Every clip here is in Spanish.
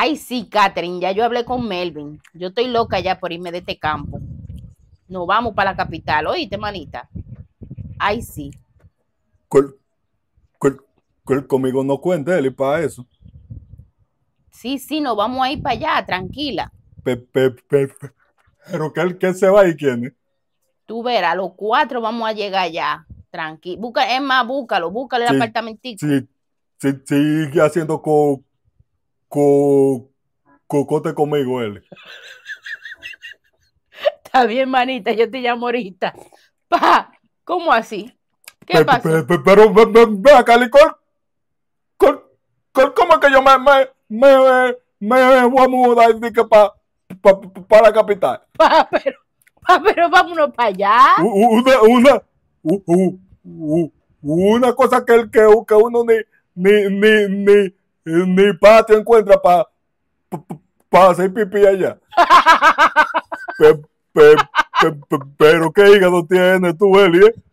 Ay, sí, Catherine, ya yo hablé con Melvin. Yo estoy loca ya por irme de este campo. Nos vamos para la capital, oíste, manita. Ay, sí. Col- conmigo no cuente él y para eso. Sí, sí, nos vamos a ir para allá, tranquila. Pero que se va y quién es. Tú verás, los cuatro vamos a llegar allá. Tranquilo. Busca, es más, búscalo el Sí, apartamentico. sí, sí, sigue haciendo cocote conmigo él. Está bien, manita, yo te llamo ahorita. Pa, ¿cómo así? ¿Qué pasó? Pero ve acá, Licor. ¿Cómo es que yo me voy a mudar para la capital? Pero vámonos para allá. Una, una, u- u- u- una cosa que uno ni patio encuentra para hacer pipí allá. Pe- pero qué hígado tienes tú, Eli, ¿eh?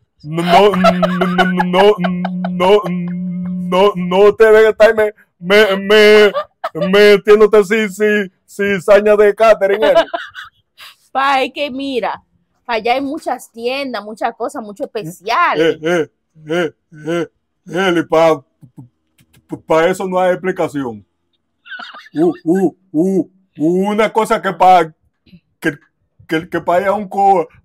No te debes estar metiéndote cizaña de catering, Eli. Pa, es que mira, para allá hay muchas tiendas, muchas cosas, mucho especiales. Eh, eh, Eli, para eso no hay explicación. Una cosa que, que para ir a un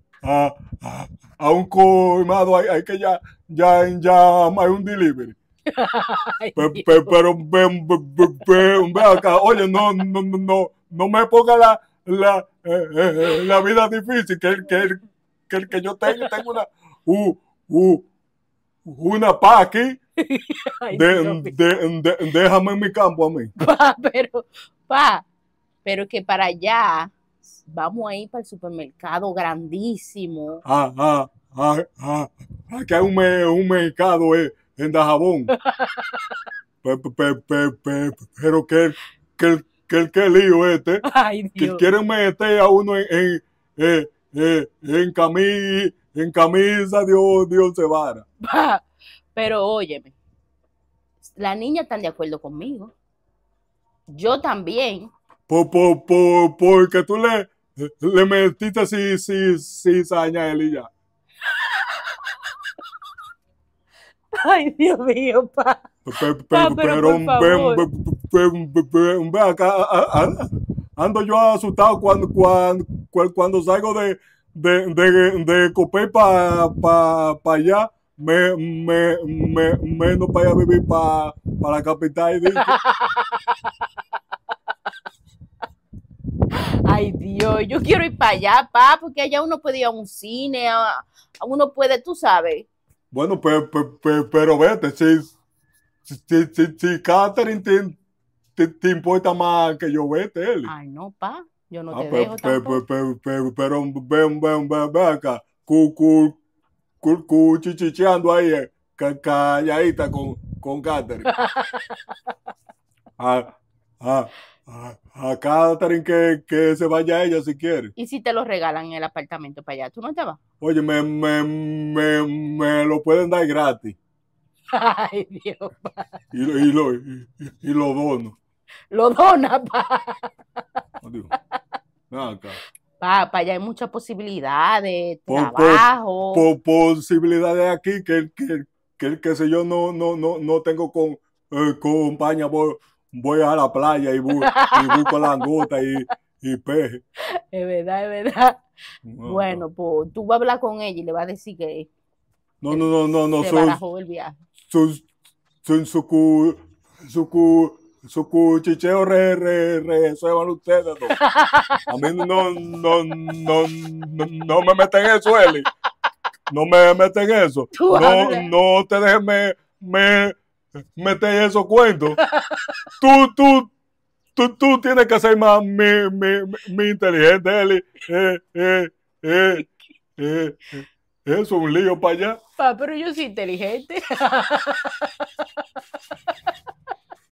a un colmado hay que ya hay un delivery. Ay, Pero ve acá, oye, no me ponga la vida difícil, que yo tengo u- u- una paz aquí, ay, Dios mío. déjame en mi campo a mí. Pa, pa, pero que para allá vamos a ir para el supermercado grandísimo. Ah, ah, aquí hay un mercado en Dajabón. Pero que lío Ay, que Dios. quieren meter a uno en camisa Dios se vara. Pa, pero óyeme, las niñas están de acuerdo conmigo. Yo también. Porque tú le metiste cizaña a él y ya. Ay, Dios mío, pa. Pero Pero por favor. ve acá, ando yo asustado cuando salgo de Copey para allá, menos para ir a vivir para la capital. Ay, Dios, yo quiero ir para allá, pa, porque allá uno puede ir a un cine, uno puede, tú sabes. Bueno, pero vete, si Catherine te importa más que yo, vete, Eli. Ay, no, pa, yo no Ah, te dejo tampoco. pero ven acá, chichicheando ahí, calladita con Catherine. A, a Catherine que se vaya ella si quiere. ¿Y si te lo regalan en el apartamento para allá? ¿Tú no te vas? Oye, me lo pueden dar gratis Ay, Dios, pa. y lo dono. Lo dona, pa. Adiós. Ven acá. Para allá hay muchas posibilidades, Por trabajo. posibilidades aquí que si yo no tengo compañía, voy a la playa y busco langosta y peje. Es verdad, es verdad. Acá. Bueno, pues tú vas a hablar con ella y le vas a decir que No, se barajó el viaje. su, su, cu, su cuchicheo resuelvan ustedes dos. A mí no me meten eso, Eli. No me meten eso. Tú hablas. No te dejes me meter esos cuentos. Tú, tú, tú tienes que ser más mi inteligente, Eli. Eh, eso es un lío para allá. Pa, pero yo soy inteligente.